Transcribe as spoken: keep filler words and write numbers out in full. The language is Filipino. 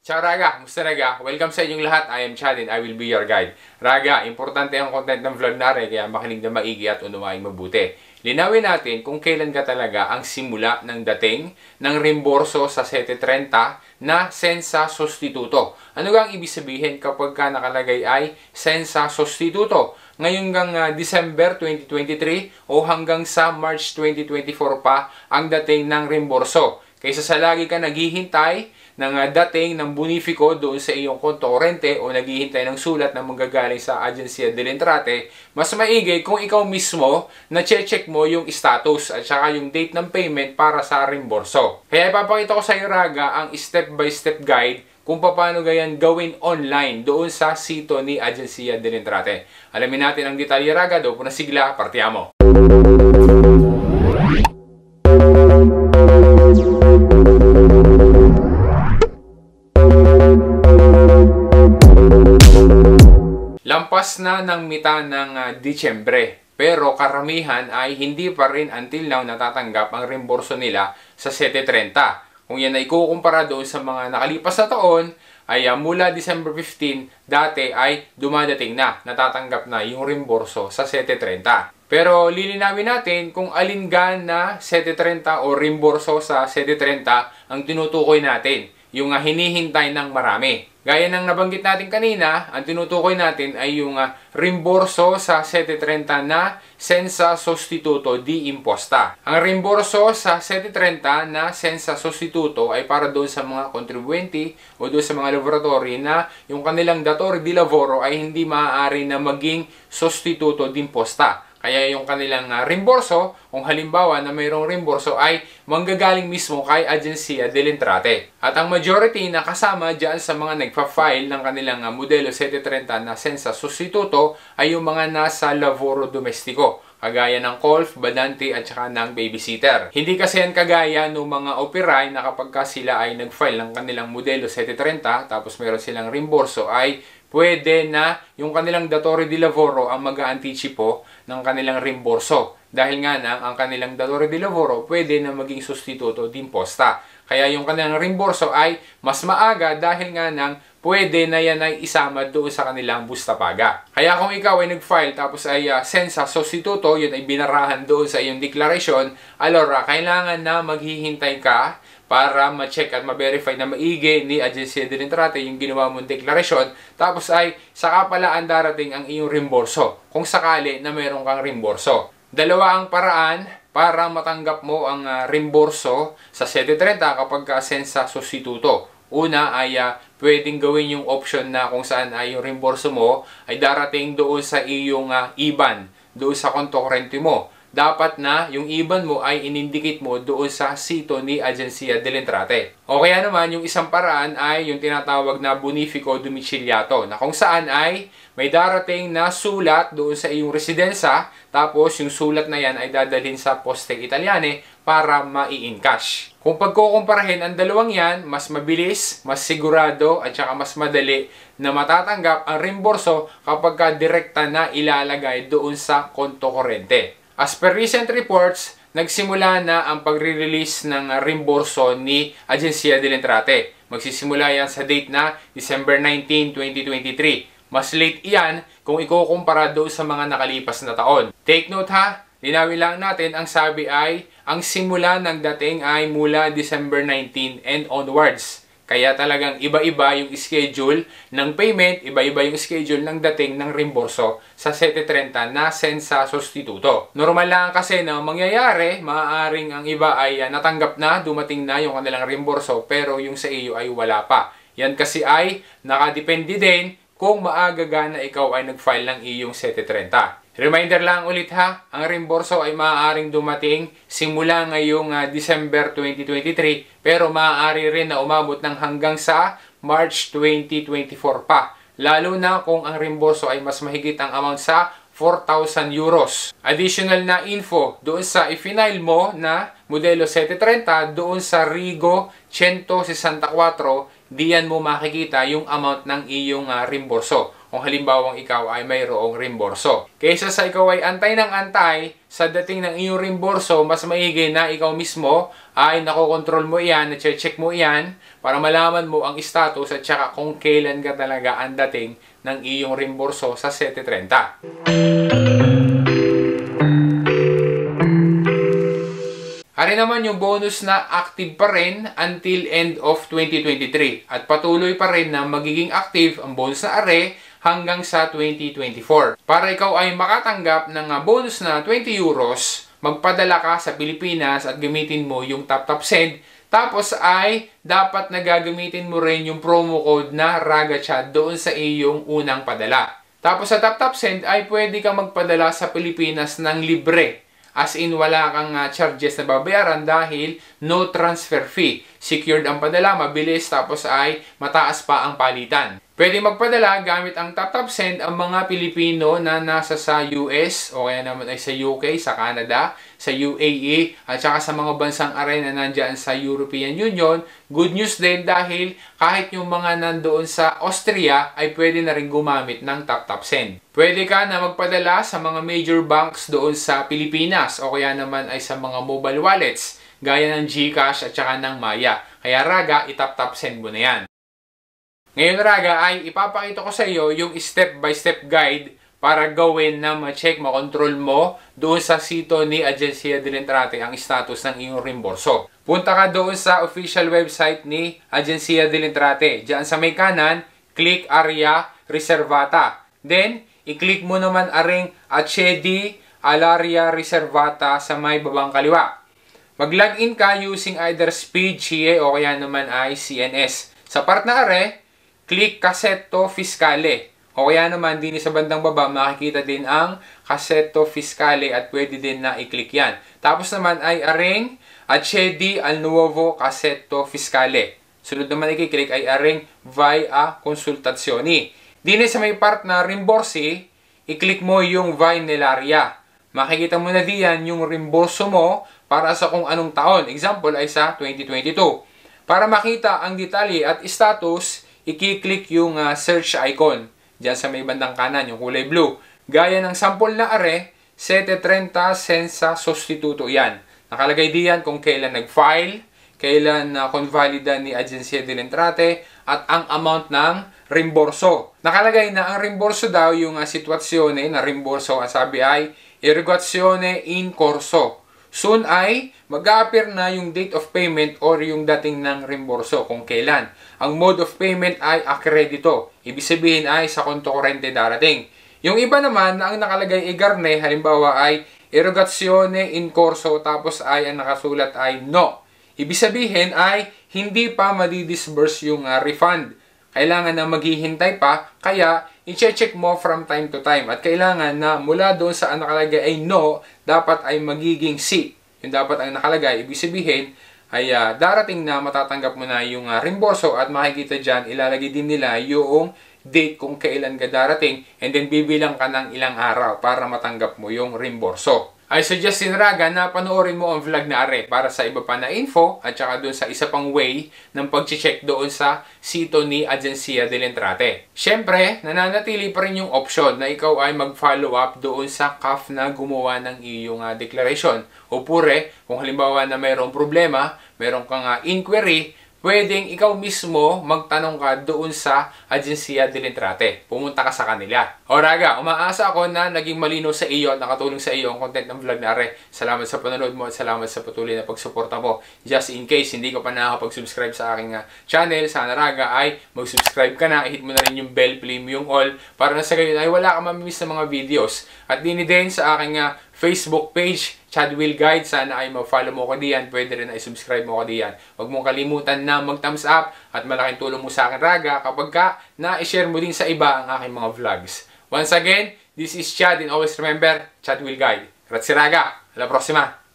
Ciao Raga! Musta Raga? Welcome sa inyong lahat. I am Chad and I will be your guide. Raga, importante ang content ng vlog natin kaya makinig na maigi at unawain mabuti. Linawin natin kung kailan ka talaga ang simula ng dating ng reimborso sa seven thirty na sensa sostituto. Ano nga ang ibig sabihin kapag ka nakalagay ay sensa sostituto? Ngayon hanggang uh, December twenty twenty-three o hanggang sa March twenty twenty-four pa ang dating ng reimborso. Kaysa sa lagi ka naghihintay ng uh, dating ng bonifico doon sa iyong konto kurente o naghihintay ng sulat na manggagaling sa Agencia del Entrate, mas maigi kung ikaw mismo na check mo yung status at saka yung date ng payment para sa reimborso. Kaya ipapakita ko sa iyo Raga ang step-by-step guide kung paano gayan gawin online doon sa sito ni Agencia del Entrate. Alamin natin ang detalye Raga, doon po na sigla, partiamo! Lampas na ng mita ng uh, Disyembre, pero karamihan ay hindi pa rin until now natatanggap ang reimborso nila sa seven thirty. Kung yan ay ikukumpara doon sa mga nakalipas na taon, ay uh, mula December fifteen, dati ay dumadating na, natatanggap na yung reimborso sa seven thirty. Pero lilinawin natin kung alin gan na seven thirty o reimborso sa seven thirty ang tinutukoy natin, yung uh, hinihintay ng marami. Gaya ng nabanggit natin kanina, ang tinutukoy natin ay yung uh, reimborso sa seven thirty na sensa sostituto di imposta. Ang reimborso sa seven thirty na sensa sostituto ay para doon sa mga kontribuyente o doon sa mga laboratory na yung kanilang datore di lavoro ay hindi maaari na maging sostituto di imposta. Kaya yung kanilang uh, reimborso, kung halimbawa na mayroong reimborso ay manggagaling mismo kay Agencia del Entrate. At ang majority na kasama dyan sa mga nagpa-file ng kanilang uh, modelo seven thirty na sensa sostituto ay yung mga nasa lavoro domestiko, kagaya ng colf, badante at saka ng babysitter. Hindi kasi yan kagaya ng mga operay na kapag ka sila ay nag-file ng kanilang modelo seven thirty tapos meron silang reimborso ay pwede na yung kanilang datore di lavoro ang mag-aanticipo ng kanilang reimborso. Dahil nga na ang kanilang datore di lavoro pwede na maging sustituto di imposta. Kaya yung kanilang reimborso ay mas maaga dahil nga nang pwede na yan ay isama doon sa kanilang busta paga. Kaya kung ikaw ay nag-file tapos ay uh, sensa sostituto, yun ay binarahan doon sa iyong deklarasyon, alora kailangan na maghihintay ka para ma-check at ma-verify na maigi ni Agencia del Entrate yung ginawa mong deklarasyon. Tapos ay saka pala ang darating ang iyong reimborso kung sakali na mayroon kang reimborso. Dalawa ang paraan para matanggap mo ang uh, reimborso sa seven thirty kapag ka sensa sostituto. Una ay uh, pwedeng gawin yung option na kung saan ay yung reimborso mo ay darating doon sa iyong uh, I B A N, doon sa konto kurente mo. Dapat na yung I B A N mo ay inindicate mo doon sa sito ni Agencia del Entrate. O kaya naman, yung isang paraan ay yung tinatawag na bonifico domiciliato, na kung saan ay may darating na sulat doon sa iyong residensya, tapos yung sulat na yan ay dadalhin sa Poste Italiane para mai-encash. Kung pagkukumparahin ang dalawang yan, mas mabilis, mas sigurado, at saka mas madali na matatanggap ang reimborso kapag ka direkta na ilalagay doon sa konto kurente. As per recent reports, nagsimula na ang pagre-release ng reimborso ni Agencia del Entrate. Magsisimula yan sa date na December nineteenth, twenty twenty-three. Mas late iyan kung ikukumpara doon sa mga nakalipas na taon. Take note ha, linawin lang natin, ang sabi ay ang simula ng dating ay mula December nineteenth and onwards. Kaya talagang iba-iba yung schedule ng payment, iba-iba yung schedule ng dating ng reimborso sa seven thirty na sensa sostituto. Normal lang kasi na mangyayari, maaaring ang iba ay uh, natanggap na, dumating na yung kanilang reimborso, pero yung sa iyo ay wala pa. Yan kasi ay nakadepende din kung maaga na ikaw ay nag-file ng iyong seven thirty. Reminder lang ulit ha, ang reimborso ay maaaring dumating simula ngayong uh, December twenty twenty-three, pero maaari rin na umabot ng hanggang sa March twenty twenty-four pa. Lalo na kung ang reimborso ay mas mahigit ang amount sa four thousand euros. Additional na info doon sa i-file mo na modelo seven thirty, doon sa Rigo one sixty-four, diyan mo makikita yung amount ng iyong uh, reimborso. kung halimbawang ikaw ay mayroong rimborso. Kaysa sa ikaw ay antay ng antay sa dating ng iyong rimborso, mas maigi na ikaw mismo ay nakokontrol mo iyan, na-check mo iyan para malaman mo ang status at saka kung kailan ka talaga ang dating ng iyong rimborso sa sete trenta. Hari naman yung bonus na active pa rin until end of twenty twenty-three at patuloy pa rin na magiging active ang bonus na are hanggang sa twenty twenty-four. Para ikaw ay makatanggap ng bonus na twenty euros, magpadala ka sa Pilipinas at gamitin mo yung TapTapSend. Tapos ay dapat na gagamitin mo rin yung promo code na RagaChat doon sa iyong unang padala. Tapos sa TapTapSend ay pwede kang magpadala sa Pilipinas ng libre. As in, wala kang uh, charges na babayaran dahil no transfer fee. Secured ang padala, mabilis, tapos ay mataas pa ang palitan. Pwede magpadala gamit ang TapTapSend ang mga Pilipino na nasa sa U S o kaya naman ay sa U K, sa Canada, sa U A E at saka sa mga bansang aray na nandyan sa European Union. Good news din dahil kahit yung mga nandoon sa Austria ay pwede na rin gumamit ng TapTapSend. Pwede ka na magpadala sa mga major banks doon sa Pilipinas o kaya naman ay sa mga mobile wallets gaya ng GCash at saka ng Maya. Kaya Raga, i-TapTapSend mo na yan. Ngayon Raga ay ipapakita ko sa iyo yung step-by-step guide para gawin na ma-check, ma-control mo doon sa sito ni Agencia del Entrate ang status ng iyong rimborso. Punta ka doon sa official website ni Agencia del Entrate. Diyan sa may kanan, click Area Reservata. Then, i-click mo naman aring Accedi all'Area Reservata sa may babang kaliwa. Mag-login ka using either Speed, C I E o kaya naman ay C N S. Sa part na are, click Cassetto Fiscale. O kaya naman, din sa bandang baba, makikita din ang Cassetto Fiscale at pwede din na i-click yan. Tapos naman ay aring Accedi al nuovo Cassetto Fiscale. Sunod naman i-click ay aring Vai a Consultazioni. Din sa may part na rimborsi, i-click mo yung Vai nell'area. Makikita mo na diyan yung rimborso mo para sa kung anong taon. Example ay sa twenty twenty-two. Para makita ang detalye at status, i-click yung uh, search icon. Diyan sa may bandang kanan, yung kulay blue. Gaya ng sample na are, sete trenta senza sostituto yan. Nakalagay diyan kung kailan nag-file, kailan uh, convalida ni Agencia del Entrate, at ang amount ng rimborso. Nakalagay na ang rimborso daw yung uh, sitwasyone na rimborso, ang sabi ay erogazione in corso. Soon ay mag-a-appear na yung date of payment or yung dating ng rimborso kung kailan. Ang mode of payment ay akredito. Ibig sabihin ay sa konto kurente darating. Yung iba naman na ang nakalagay ay garne, halimbawa ay erogazione in corso tapos ay ang nakasulat ay no. Ibig sabihin ay hindi pa madidisburse yung uh, refund. Kailangan na maghihintay pa, kaya i-check mo from time to time. At kailangan na mula doon sa nakalagay ay no, dapat ay magiging si. Yung dapat ang nakalagay, ibig sabihin ay uh, darating na matatanggap mo na yung uh, rimborso at makikita dyan, ilalagay din nila yung date kung kailan ka darating and then bibilang ka ng ilang araw para matanggap mo yung rimborso. I suggest din Raga na panoorin mo ang vlog na are para sa iba pa na info at saka doon sa isa pang way ng pag-check doon sa sito ni Agencia del Entrate. Siyempre, nananatili pa rin yung option na ikaw ay mag-follow up doon sa C A F na gumawa ng iyong uh, declaration. O pure, kung halimbawa na mayroong problema, mayroong kang uh, inquiry, pwedeng ikaw mismo magtanong ka doon sa Agencia del Entrate. Pumunta ka sa kanila. O Raga, umaasa ako na naging malino sa iyo at nakatulong sa iyo ang content ng vlog na are. Salamat sa panonood mo at salamat sa patuloy na pagsuporta mo. Just in case hindi ka pa nakakapag-subscribe sa aking uh, channel, sana Raga ay mag-subscribe ka na. I-hit mo na rin yung bell, play mo yung all para na sa gayon ay wala ka mamimiss na mga videos. At din din sa aking uh, Facebook page, Chad Will Guide. Sana ay mag-follow mo ko diyan. Pwede rin ay subscribe mo ko diyan. Huwag mong kalimutan na mag-thumbs up at malaking tulong mo sa akin Raga kapag ka na-share mo din sa iba ang aking mga vlogs. Once again, this is Chad and always remember, Chad Will Guide. Grazie Raga. Alla prossima!